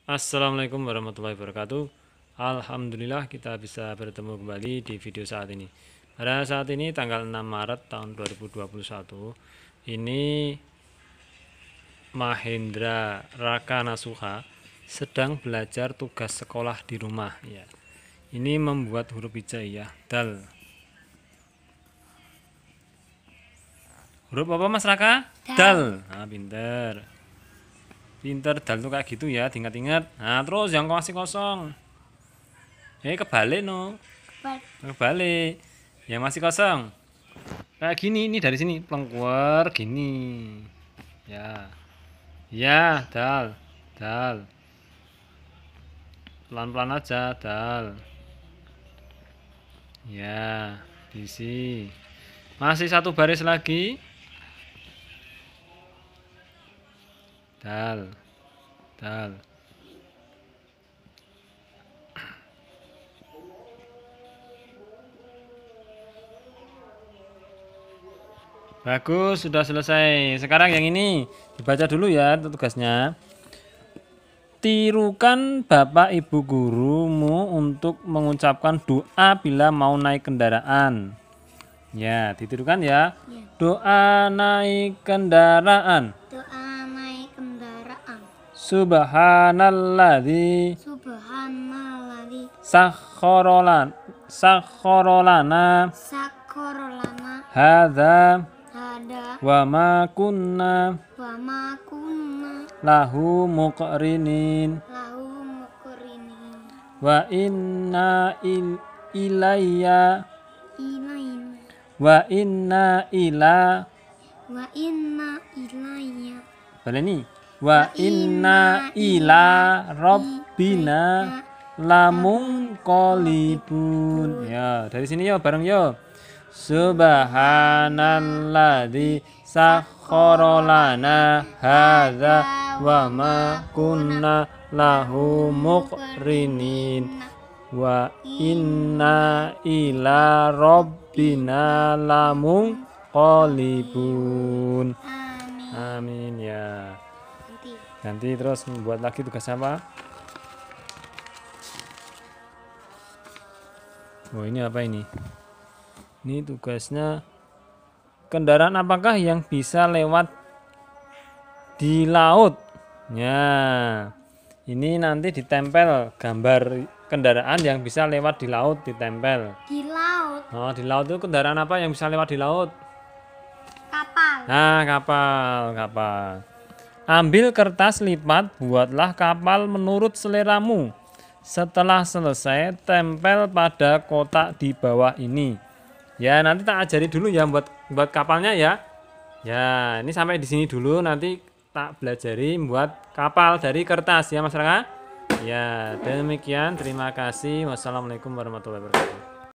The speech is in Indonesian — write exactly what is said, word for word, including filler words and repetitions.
Assalamualaikum warahmatullahi wabarakatuh. Alhamdulillah kita bisa bertemu kembali di video saat ini. Pada saat ini tanggal enam Maret tahun dua ribu dua puluh satu, ini Mahendra Rakanasuha sedang belajar tugas sekolah di rumah ya. Ini membuat huruf hijaiyah dal. Huruf apa Mas Raka? Dal. Dal. Nah, pinter. Pinter dal tuh kayak gitu ya, diingat-ingat. Nah, terus yang masih kosong. Eh, kebalik no. Kebalik. Yang masih kosong. Kayak gini, ini dari sini pelengkuar gini. Ya. Ya, dal. Dal. Pelan-pelan aja, dal. Ya, diisi. Masih satu baris lagi. Dal. Dal. Bagus, sudah selesai. Sekarang yang ini dibaca dulu ya tugasnya. Tirukan bapak ibu gurumu untuk mengucapkan doa bila mau naik kendaraan. Ya, ditirukan ya. Ya. Doa naik kendaraan. Doa naik kendaraan. Subhanalladzi Subhanalladzi sakhkharalan sakhkharalana sakhkharalana hadza hada wa ma kunna wa ma kunna lahu muqrinin lahu muqrinin wa inna il ilayya ilaina wa inna ila wa inna ilayya baleni wa inna ila rabbina lamunqalibun. Ya, dari sini yo bareng yo. Subhanalladzi sakhkhara lana hadza wa ma kunna lahu muqrinin wa inna ila rabbina lamunqalibun. Amin. Amin ya. Nanti Nanti terus membuat lagi tugas apa? Oh, ini apa ini? Ini tugasnya kendaraan apakah yang bisa lewat di laut? Ya. Ini nanti ditempel gambar kendaraan yang bisa lewat di laut, ditempel. di laut Oh, di laut itu kendaraan apa yang bisa lewat di laut? kapal. Nah, kapal, kapal. Ambil kertas lipat, buatlah kapal menurut seleramu. Setelah selesai, tempel pada kotak di bawah ini. Ya, nanti tak ajari dulu ya buat buat kapalnya ya. Ya, ini sampai di sini dulu, nanti tak belajari buat kapal dari kertas ya, masyarakat. Ya, demikian. Terima kasih. Wassalamualaikum warahmatullahi wabarakatuh.